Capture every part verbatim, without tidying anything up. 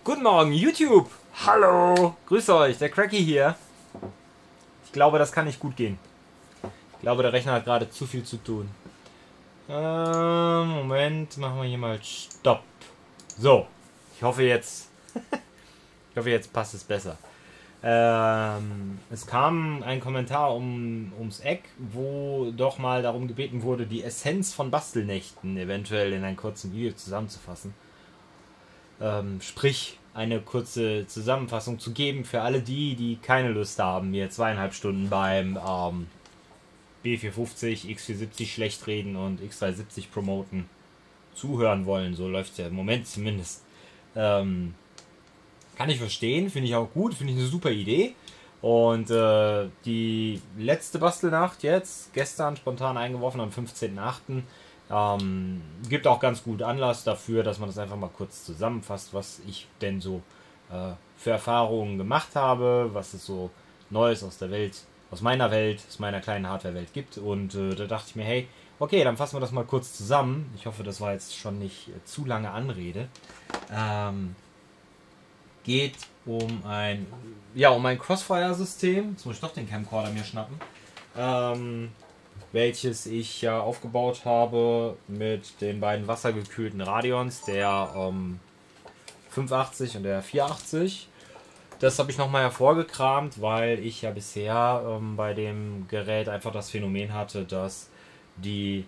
Guten Morgen, YouTube! Hallo! Grüß euch, der Cracky hier. Ich glaube, das kann nicht gut gehen. Ich glaube, der Rechner hat gerade zu viel zu tun. Ähm, Moment, machen wir hier mal Stopp. So, ich hoffe jetzt... ich hoffe, jetzt passt es besser. Ähm, es kam ein Kommentar um, ums Eck, wo doch mal darum gebeten wurde, die Essenz von Bastelnächten eventuell in einem kurzen Video zusammenzufassen. Ähm, sprich, eine kurze Zusammenfassung zu geben für alle die, die keine Lust haben, mir zweieinhalb Stunden beim ähm, B vierhundertfünfzig, X vierhundertsiebzig schlecht reden und X dreihundertsiebzig promoten zuhören wollen. So läuft es ja im Moment zumindest. Ähm, kann ich verstehen, finde ich auch gut, finde ich eine super Idee. Und äh, die letzte Bastelnacht jetzt, gestern spontan eingeworfen am fünfzehnten achten Ähm, gibt auch ganz gut Anlass dafür, dass man das einfach mal kurz zusammenfasst, was ich denn so äh, für Erfahrungen gemacht habe, was es so Neues aus der Welt, aus meiner Welt, aus meiner kleinen Hardware-Welt gibt. Und äh, da dachte ich mir, hey, okay, dann fassen wir das mal kurz zusammen. Ich hoffe, das war jetzt schon nicht äh, zu lange Anrede. Ähm, geht um ein, ja, um ein Crossfire-System. Jetzt muss ich doch den Camcorder mir schnappen. Ähm, welches ich ja aufgebaut habe mit den beiden wassergekühlten Radeons, der ähm, fünfhundertachtzig und der vierhundertachtzig. Das habe ich nochmal hervorgekramt, weil ich ja bisher ähm, bei dem Gerät einfach das Phänomen hatte, dass die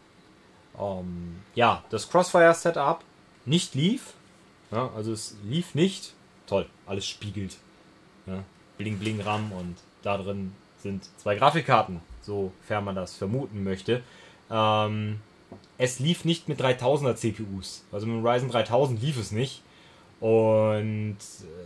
ähm, ja, das Crossfire-Setup nicht lief. Ja, also es lief nicht. Toll, alles spiegelt. Ja, Bling Bling RAM und da drin sind zwei Grafikkarten, sofern man das vermuten möchte. Ähm, es lief nicht mit dreitausender C P Us. Also mit dem Ryzen dreitausend lief es nicht. Und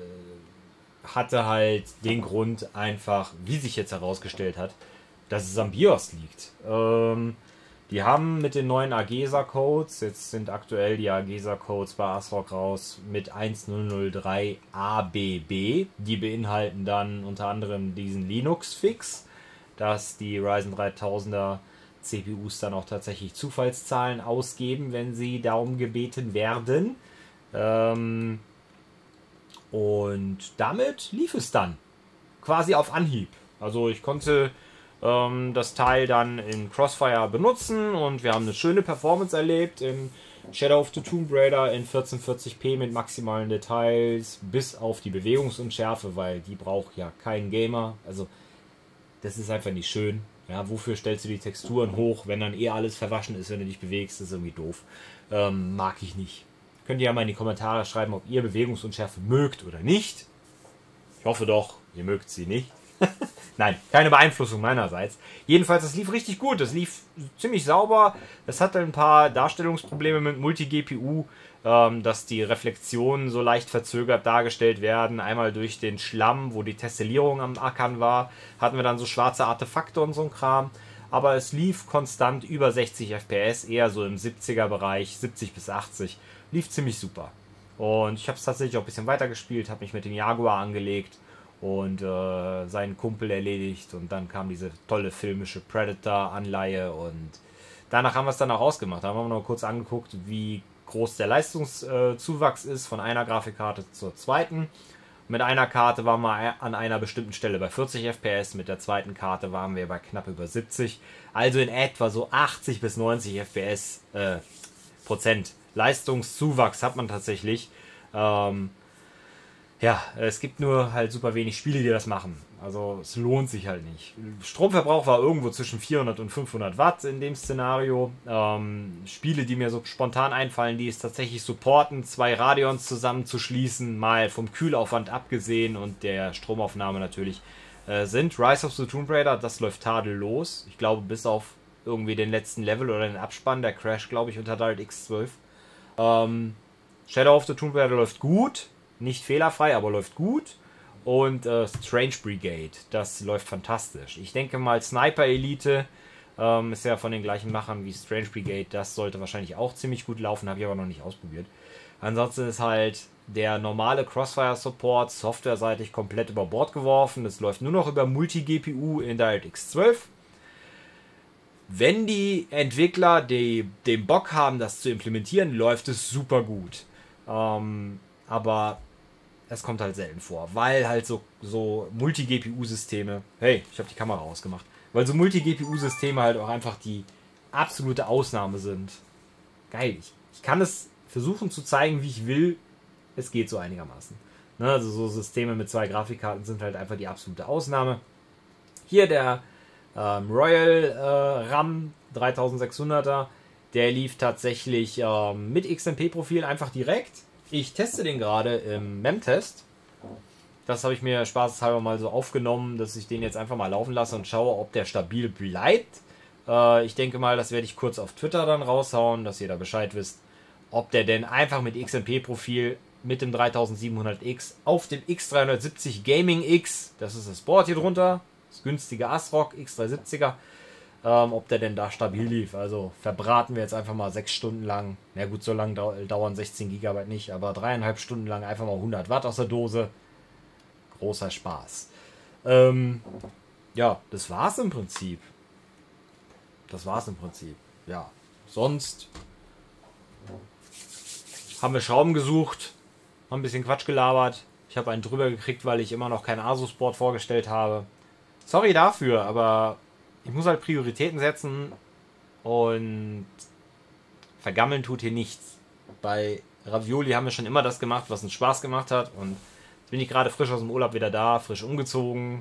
äh, hatte halt den Grund einfach, wie sich jetzt herausgestellt hat, dass es am BIOS liegt. Ähm, die haben mit den neuen AGESA-Codes, jetzt sind aktuell die AGESA-Codes bei ASRock raus, mit eins null null drei A B B. Die beinhalten dann unter anderem diesen Linux-Fix, dass die Ryzen dreitausender C P Us dann auch tatsächlich Zufallszahlen ausgeben, wenn sie darum gebeten werden. Ähm, und damit lief es dann quasi auf Anhieb. Also ich konnte ähm, das Teil dann in Crossfire benutzen und wir haben eine schöne Performance erlebt in Shadow of the Tomb Raider in vierzehnhundertvierzig p mit maximalen Details, bis auf die Bewegungsunschärfe, weil die braucht ja kein Gamer. Also das ist einfach nicht schön. Ja, wofür stellst du die Texturen hoch, wenn dann eh alles verwaschen ist, wenn du dich bewegst? Das ist irgendwie doof. Ähm, mag ich nicht. Könnt ihr ja mal in die Kommentare schreiben, ob ihr Bewegungsunschärfe mögt oder nicht. Ich hoffe doch, ihr mögt sie nicht. Nein, keine Beeinflussung meinerseits. Jedenfalls, es lief richtig gut. Es lief ziemlich sauber. Es hatte ein paar Darstellungsprobleme mit Multi-G P U, ähm, dass die Reflexionen so leicht verzögert dargestellt werden. Einmal durch den Schlamm, wo die Tessellierung am Ackern war, hatten wir dann so schwarze Artefakte und so ein Kram. Aber es lief konstant über sechzig F P S, eher so im siebziger Bereich, siebzig bis achtzig. Lief ziemlich super. Und ich habe es tatsächlich auch ein bisschen weitergespielt, habe mich mit dem Jaguar angelegt und äh, seinen Kumpel erledigt. Und dann kam diese tolle filmische Predator-Anleihe und danach haben wir es dann auch ausgemacht. Da haben wir noch kurz angeguckt, wie groß der Leistungszuwachs ist von einer Grafikkarte zur zweiten. Mit einer Karte waren wir an einer bestimmten Stelle bei vierzig F P S, mit der zweiten Karte waren wir bei knapp über siebzig. Also in etwa so achtzig bis neunzig F P S äh, Prozent Leistungszuwachs hat man tatsächlich. Ähm, ja, es gibt nur halt super wenig Spiele, die das machen. Also es lohnt sich halt nicht. Stromverbrauch war irgendwo zwischen vierhundert und fünfhundert Watt in dem Szenario. Ähm, Spiele, die mir so spontan einfallen, die es tatsächlich supporten, zwei Radeons zusammenzuschließen, mal vom Kühlaufwand abgesehen und der Stromaufnahme natürlich, äh, sind Rise of the Tomb Raider. Das läuft tadellos. Ich glaube, bis auf irgendwie den letzten Level oder den Abspann, der Crash, glaube ich, unter DirectX zwölf. Ähm, Shadow of the Tomb Raider läuft gut. Nicht fehlerfrei, aber läuft gut. Und äh, Strange Brigade, das läuft fantastisch. Ich denke mal, Sniper Elite ähm, ist ja von den gleichen Machern wie Strange Brigade. Das sollte wahrscheinlich auch ziemlich gut laufen, habe ich aber noch nicht ausprobiert. Ansonsten ist halt der normale Crossfire Support softwareseitig komplett über Bord geworfen. Es läuft nur noch über Multi-G P U in DirectX zwölf. Wenn die Entwickler die, den Bock haben, das zu implementieren, läuft es super gut. Ähm, aber es kommt halt selten vor, weil halt so, so Multi-G P U-Systeme, hey, ich habe die Kamera ausgemacht, weil so Multi-G P U-Systeme halt auch einfach die absolute Ausnahme sind. Geil, ich, ich kann es versuchen zu zeigen, wie ich will, es geht so einigermaßen. Ne, also so Systeme mit zwei Grafikkarten sind halt einfach die absolute Ausnahme. Hier der ähm, Royal äh, RAM dreitausendsechshunderter, der lief tatsächlich ähm, mit X M P-Profil einfach direkt. Ich teste den gerade im Memtest. Das habe ich mir spaßeshalber mal so aufgenommen, dass ich den jetzt einfach mal laufen lasse und schaue, ob der stabil bleibt. Äh, ich denke mal, das werde ich kurz auf Twitter dann raushauen, dass ihr da Bescheid wisst, ob der denn einfach mit X M P-Profil mit dem dreitausendsiebenhundert X auf dem X dreihundertsiebzig Gaming X, das ist das Board hier drunter, das günstige ASRock X dreihundertsiebziger, ähm, ob der denn da stabil lief. Also verbraten wir jetzt einfach mal sechs Stunden lang, na gut, so lange dau dauern sechzehn Gigabyte nicht, aber dreieinhalb Stunden lang einfach mal hundert Watt aus der Dose. Großer Spaß. Ähm, ja, das war's im Prinzip. Das war's im Prinzip. Ja, sonst haben wir Schrauben gesucht, haben ein bisschen Quatsch gelabert. Ich habe einen drüber gekriegt, weil ich immer noch kein Asus-Board vorgestellt habe. Sorry dafür, aber ich muss halt Prioritäten setzen und vergammeln tut hier nichts. Bei Ravioli haben wir schon immer das gemacht, was uns Spaß gemacht hat, und jetzt bin ich gerade frisch aus dem Urlaub wieder da, frisch umgezogen,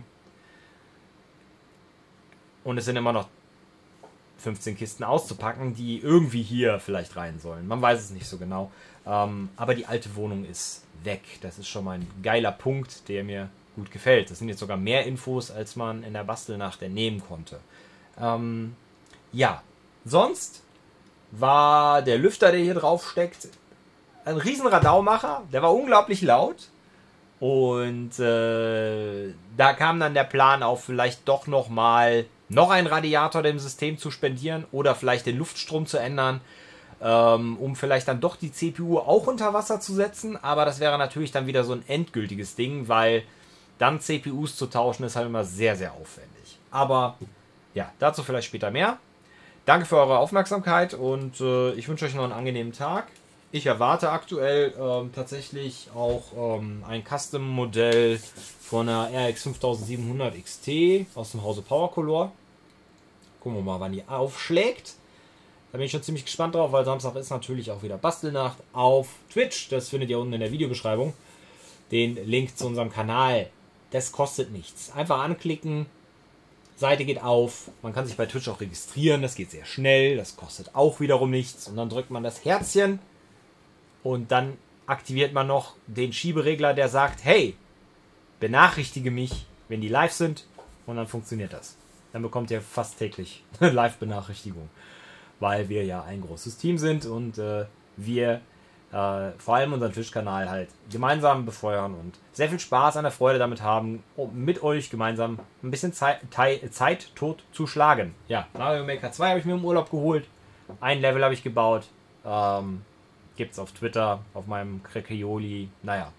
und es sind immer noch fünfzehn Kisten auszupacken, die irgendwie hier vielleicht rein sollen. Man weiß es nicht so genau. Ähm, aber die alte Wohnung ist weg. Das ist schon mal ein geiler Punkt, der mir gut gefällt. Das sind jetzt sogar mehr Infos, als man in der Bastelnacht entnehmen konnte. Ähm, ja, sonst war der Lüfter, der hier drauf steckt, ein riesen Radaumacher. Der war unglaublich laut. Und äh, da kam dann der Plan auf, vielleicht doch noch mal noch einen Radiator dem System zu spendieren oder vielleicht den Luftstrom zu ändern, ähm, um vielleicht dann doch die C P U auch unter Wasser zu setzen. Aber das wäre natürlich dann wieder so ein endgültiges Ding, weil dann C P Us zu tauschen ist halt immer sehr, sehr aufwendig. Aber ja, dazu vielleicht später mehr. Danke für eure Aufmerksamkeit und äh, ich wünsche euch noch einen angenehmen Tag. Ich erwarte aktuell ähm, tatsächlich auch ähm, ein Custom-Modell von der R X fünftausendsiebenhundert X T aus dem Hause Powercolor. Gucken wir mal, wann die aufschlägt. Da bin ich schon ziemlich gespannt drauf, weil Samstag ist natürlich auch wieder Bastelnacht auf Twitch. Das findet ihr unten in der Videobeschreibung. Den Link zu unserem Kanal. Das kostet nichts. Einfach anklicken. Seite geht auf. Man kann sich bei Twitch auch registrieren. Das geht sehr schnell. Das kostet auch wiederum nichts. Und dann drückt man das Herzchen. Und dann aktiviert man noch den Schieberegler, der sagt, hey, benachrichtige mich, wenn die live sind. Und dann funktioniert das. Dann bekommt ihr fast täglich Live-Benachrichtigung. Weil wir ja ein großes Team sind und äh, wir äh, vor allem unseren Twitch-Kanal halt gemeinsam befeuern und sehr viel Spaß an der Freude damit haben, um mit euch gemeinsam ein bisschen Zeit, Zeit tot zu schlagen. Ja, Mario Maker zwei habe ich mir im Urlaub geholt. Ein Level habe ich gebaut. Ähm, gibt's auf Twitter, auf meinem Crackaioli. Naja.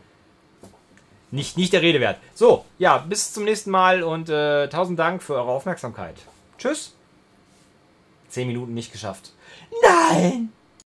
Nicht, nicht der Rede wert. So, ja, bis zum nächsten Mal und äh, tausend Dank für eure Aufmerksamkeit. Tschüss. Zehn Minuten nicht geschafft. Nein!